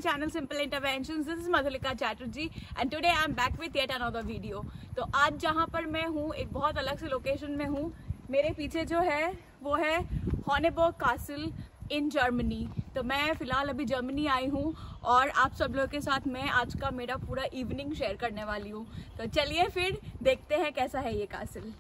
channel Simple Interventions. This is Madhulika Chatterjee and today I am back with yet another video. तो आज जहाँ पर मैं हूँ एक बहुत अलग से लोकेशन में हूँ. मेरे पीछे जो है वो है हॉनेबर्ग कासल इन जर्मनी. तो मैं फ़िलहाल अभी जर्मनी आई हूँ और आप सब लोगों के साथ मैं आज का मेरा पूरा इवनिंग शेयर करने वाली हूँ. तो चलिए फिर देखते हैं कैसा है ये कासल.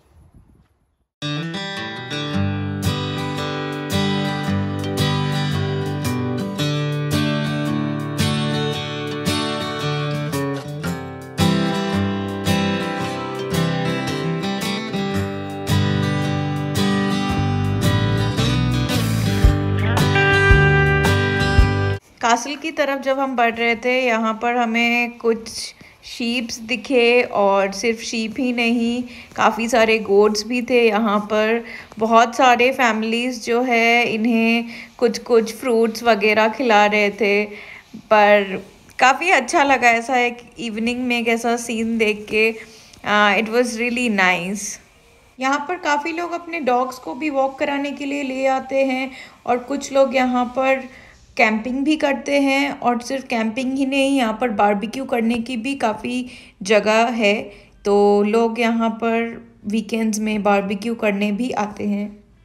कासल की तरफ जब हम बढ़ रहे थे यहाँ पर हमें कुछ शीप्स दिखे और सिर्फ शीप ही नहीं काफ़ी सारे गोट्स भी थे. यहाँ पर बहुत सारे फैमिलीज़ जो है इन्हें कुछ कुछ फ्रूट्स वगैरह खिला रहे थे. पर काफ़ी अच्छा लगा ऐसा एक इवनिंग में एक ऐसा सीन देख के. It was really nice. यहाँ पर काफ़ी लोग अपने डॉग्स को भी वॉक कराने के लिए ले आते हैं और कुछ लोग यहाँ पर कैंपिंग भी करते हैं. और सिर्फ कैंपिंग ही नहीं, यहाँ पर बारबेक्यू करने की भी काफ़ी जगह है. तो लोग यहाँ पर वीकेंड्स में बारबेक्यू करने भी आते हैं.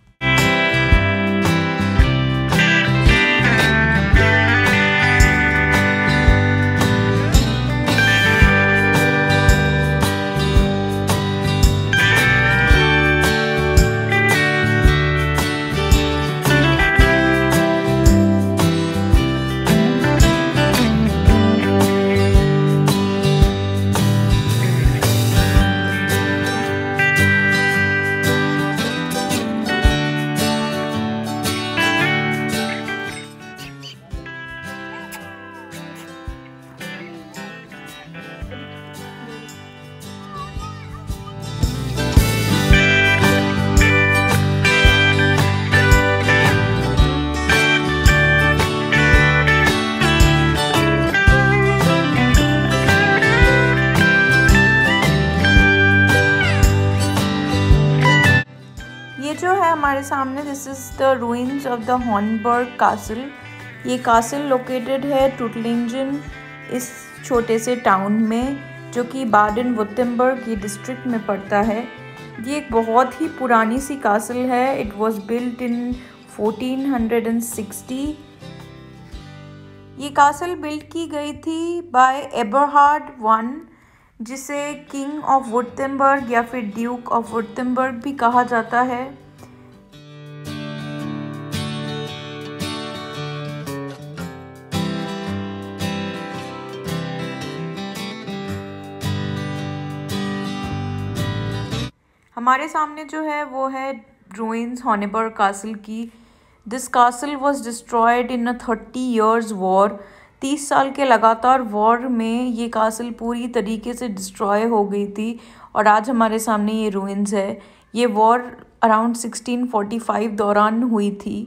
जो है हमारे सामने this is the ruins of the Honberg castle. ये कासल लोकेटेड है टुटलिंजन इस छोटे से टाउन में जो कि बाडन वुर्तम्बर्ग की डिस्ट्रिक्ट में पड़ता है. ये एक बहुत ही पुरानी सी कासल है. It was built in 1460. ये कासल बिल्ट की गई थी बाय एबरहार्ड वन जिसे किंग ऑफ वुर्तम्बर्ग या फिर ड्यूक ऑफ वुर्तम्बर्ग भी कहा जाता है. हमारे सामने जो है वो है रूइंस हॉनेबर्ग कासल की. This castle was destroyed in a 30 years war. 30 साल के लगातार वॉर में ये कासल पूरी तरीके से डिस्ट्रॉय हो गई थी और आज हमारे सामने ये रूइंस है. ये वॉर अराउंड 1645 दौरान हुई थी.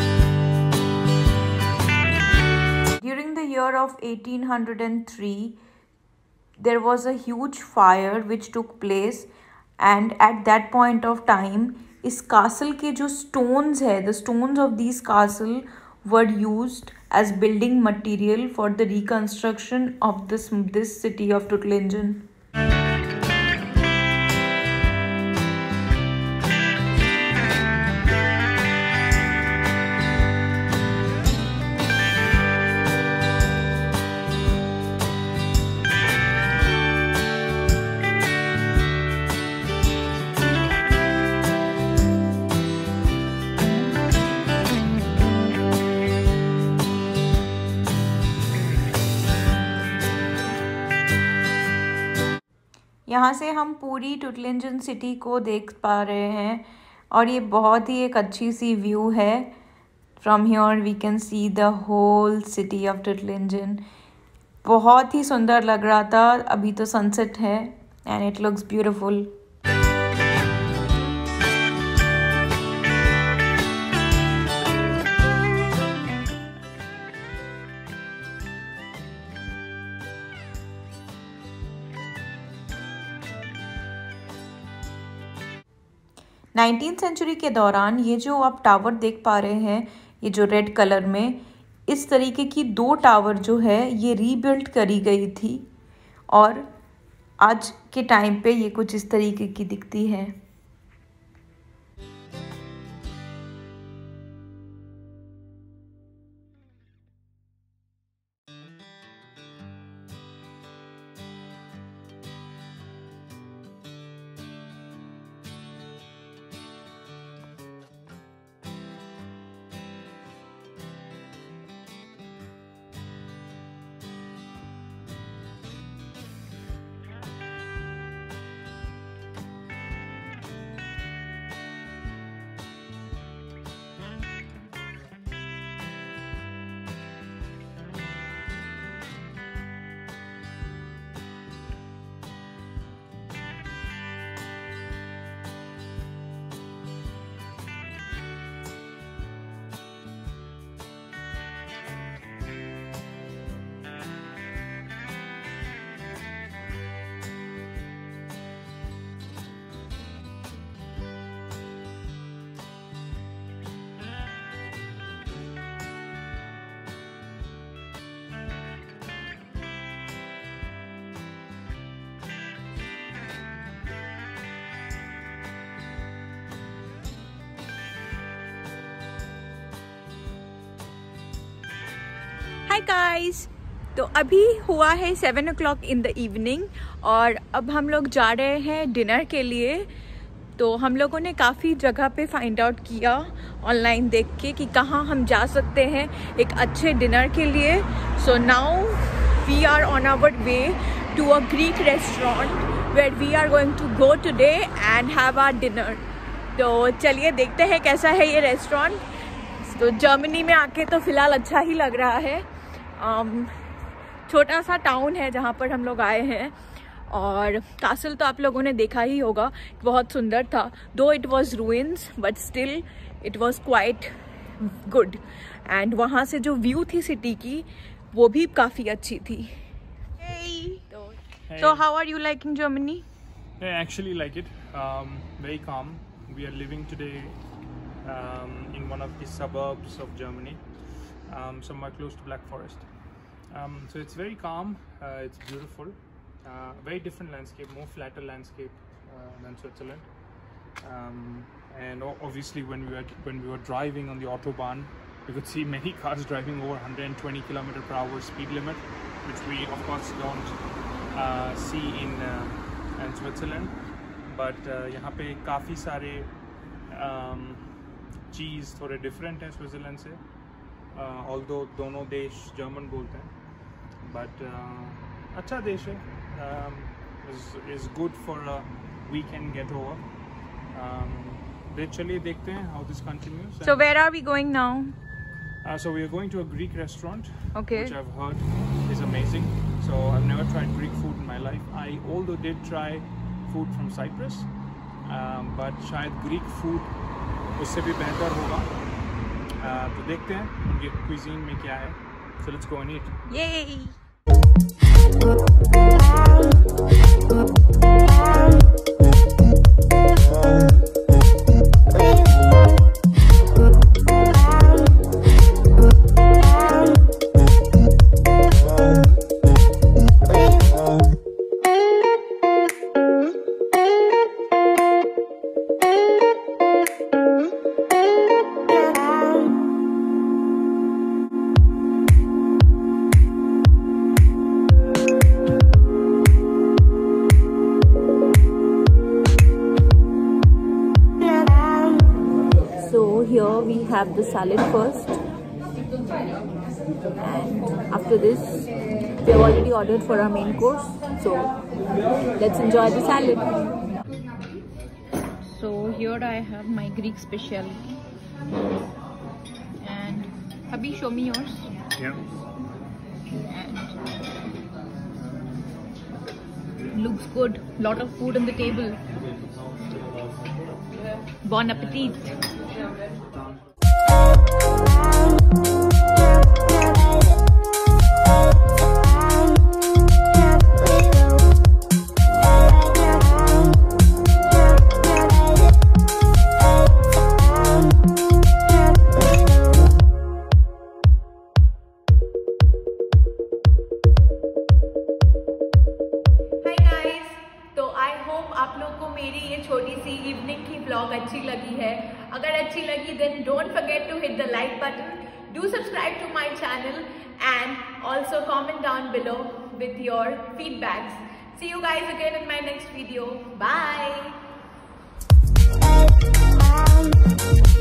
During the year of 1803 there was a huge fire which took place and at that point of time इस कासल के जो स्टोन्स है, the stones of this castle were used as building material for the reconstruction of this city of Tuttlingen. यहाँ से हम पूरी टुटलिंजन city को देख पा रहे हैं और ये बहुत ही एक अच्छी सी व्यू है. From here we can see the whole city of Tuttlingen. बहुत ही सुंदर लग रहा था. अभी तो सनसेट है and it looks beautiful. 19th century के दौरान ये जो आप टावर देख पा रहे हैं, ये जो रेड कलर में, इस तरीके की 2 टावर जो है ये रीबिल्ड करी गई थी और आज के टाइम पे ये कुछ इस तरीके की दिखती है। हाय गाइस, तो अभी हुआ है 7 o'clock इन द इवनिंग और अब हम लोग जा रहे हैं डिनर के लिए। तो हम लोगों ने काफ़ी जगह पे फाइंड आउट किया ऑनलाइन देख के कि कहाँ हम जा सकते हैं एक अच्छे डिनर के लिए। So now we are on our way to a Greek restaurant where we are going to go today and have our dinner. तो चलिए देखते हैं कैसा है ये रेस्टोरेंट। तो जर्मनी में आके तो फ़िलहाल अच्छा ही लग रहा है। छोटा सा टाउन है जहाँ पर हम लोग आए हैं और कासल तो आप लोगों ने देखा ही होगा, बहुत सुंदर था। Though it was ruins but still it was quite good and वहाँ से जो व्यू थी सिटी की वो भी काफ़ी अच्छी थी। So how are you liking Germany? I actually like it. Very calm. We are living today in one of the suburbs of Germany, somewhere close to Black Forest. So it's very calm. It's beautiful. Very different landscape, more flatter landscape than Switzerland. And obviously, when we were driving on the autobahn, we could see many cars driving over 120 km/h speed limit, which we of course don't see in Switzerland. But यहाँ पे काफ़ी सारे चीज़ थोड़े different हैं Switzerland से, although दोनों देश German बोलते हैं, बट अच्छा देश है। Is good for a weekend get over. चलिए देखते हैं how this continues. So where are we going now? So we are going to a Greek restaurant, Okay. which I've heard is amazing. So I've never tried Greek food in my life. I although did try food from Cyprus, but शायद Greek food उससे भी बेहतर होगा। तो देखते हैं उनके cuisine में क्या है। So let's go and eat. Yay! Here we have the salad first, and after this we have already ordered for our main course, so let's enjoy the salad. So here I have my Greek specialty, and Abhi, show me yours. Yeah. And looks good, lot of food on the table. Bon appetit. मेरी evening की vlog अच्छी लगी है। अगर अच्छी लगी then don't forget to hit the like button, do subscribe to my channel and also comment down below with your feedbacks. See you guys again in my next video. Bye.